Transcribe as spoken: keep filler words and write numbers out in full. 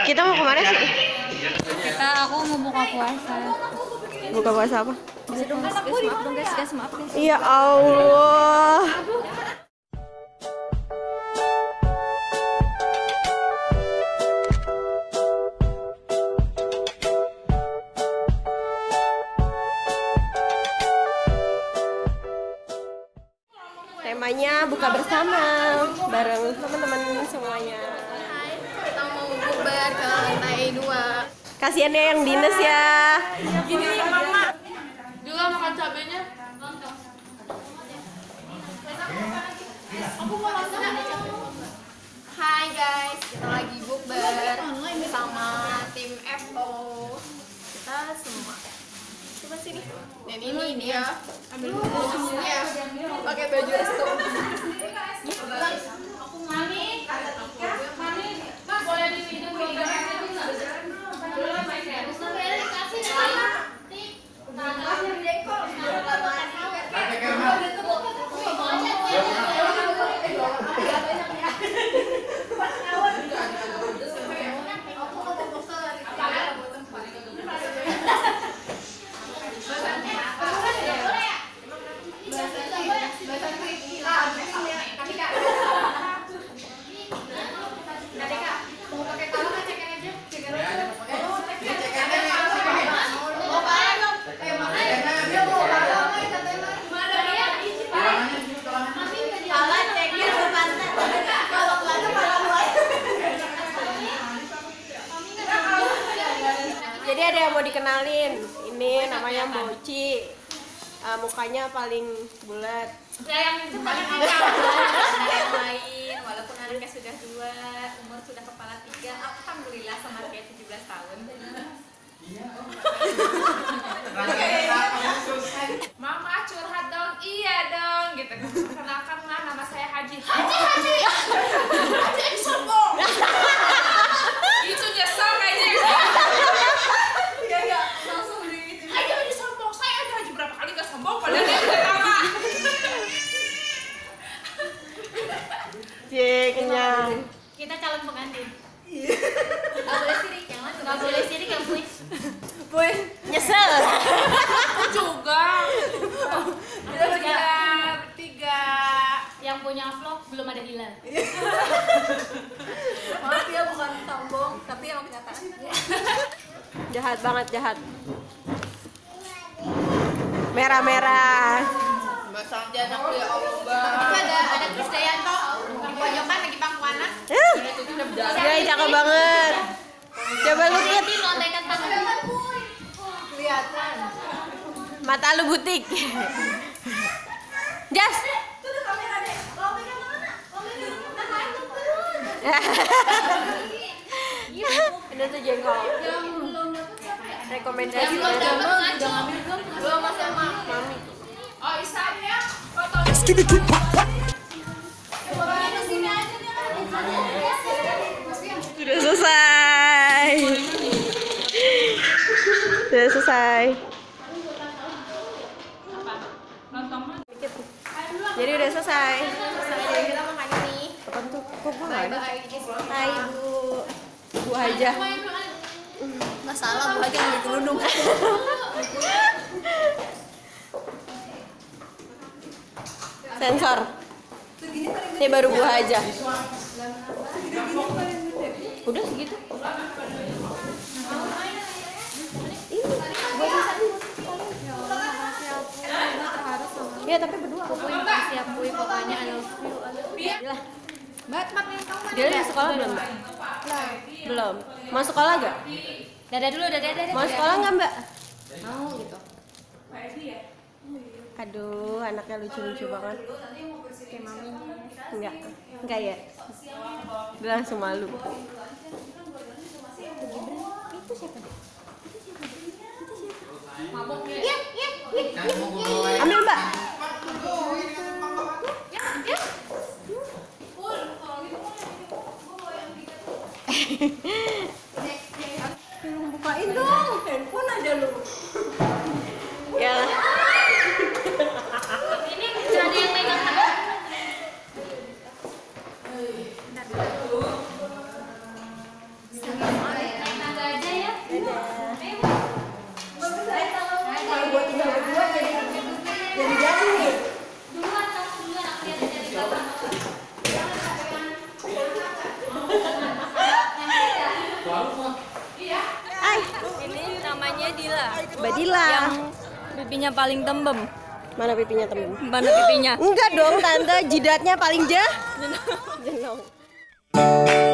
Kita mau kemana sih? Kita aku mau buka puasa. Buka puasa apa? Bisa dong guys, guys, maaf dong guys, guys, maaf guys. Ya Allah. Temanya buka bersama bareng teman-teman semuanya. Hai, kita mau bukber ke lantai dua. Kasian ya yang dinas ya. Gini nih mama. Juga makan cabenya. Aku mau langsung. Hai guys, kita lagi bukber sama tim F O. Kita semua. Coba sini. Dan ini dia. Ambil ya. Pakai baju restu. Aku mani. Mani. Mas boleh diminum tiga aja enggak? Belum main ya. Boleh dikasih nih. Tik. Nah, dekor. Jadi ada yang mau dikenalin. Ini namanya Mochi. Uh, mukanya paling bulat. Ya yang paling awal yang lain, walaupun anaknya sudah dua, umur sudah kepala tiga, alhamdulillah sama kayak tujuh belas tahun. Mama curhat dong, iya dong, gitu. Kenalkan lah, nama saya Haji. Haji, Haji, Haji ini sombong. Itu nyesel kayaknya. Iya iya, langsung begitu. Haji ini sombong, saya aja Haji berapa kali gak sombong, padahal dia udah lama. Cie, kenyang. Kita calon pengantin. Gak boleh sirik, yang mana? Gak boleh sirik yang punya. Puy, nyesel. Aku juga. Kita bertiga, bertiga. Yang punya vlog belum ada Hilal. Maaf ya, bukan sombong, tapi yang kenyataan. Jahat banget, jahat. Merah-merah. Basang janak ya Allah. Itu ada ada Krisdayanto di pojokan lagi pangku anak. Uh, dia cakep banget. Coba lu lihat lontekan tangan. Kelihatan. mata lu butik. Jas. Ini tuh jengkol. Rekomendasi Belum ngambil belum? Belum Mas sama Mami. Oh, Isan ya. Foto. Sudah selesai. Sudah selesai. Jadi udah selesai. Jadi kita makan ini. Apa tuh? Kok gua nggak ada? Hai Bu. Bu aja. Nggak salah, Bu aja yang dikerudung. Sensor. Ini baru buah aja. Udah segitu. Ini buat sisa. Ya tapi berdua. Siap Bu, pokoknya I love you. Gila. Mbak, mak yang tahu Dia udah sekolah belum, Mbak? Belum. Mau sekolah gak? Dadah dulu, dadah, dadah. Mau sekolah nggak, Mbak? Mau gitu. Aduh, anaknya lucu-lucu banget. Kayak mami. Enggak. Enggak ya? Dia langsung malu. Itu siapa deh? Itu siapa? Mabok ya? Iya, iya, iya. Ambil, Mbak. Ya, ya. Bukain dong, handphone aja lu. Ya. Ini ada yang megang tangan. Bentar dulu. Kalau buat tinggal berdua jadi jadi jadi nih. Duluan kamu duluan aku lihat dari belakang. Hai, Ini namanya Dila. Badila. Yang pipinya paling tembem. Mana pipinya temen? Mana pipinya? Enggak dong tante, jidatnya paling jah. Jenong.